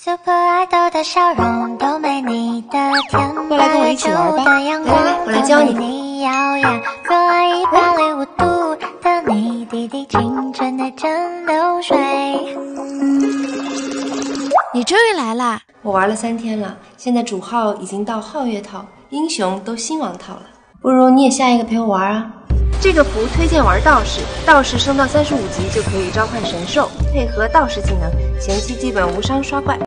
小可爱豆的笑容都没你的甜， 过来跟我一起玩吧。来，我来教你。 可爱105度的你，滴滴清纯的真流水。 你终于来啦！ 我玩了3天了，现在主号已经到皓月套，英雄都新王套了。不如你也下一个陪我玩啊！这个符推荐玩道士，道士升到35级就可以召唤神兽，配合道士技能，前期基本无伤刷怪。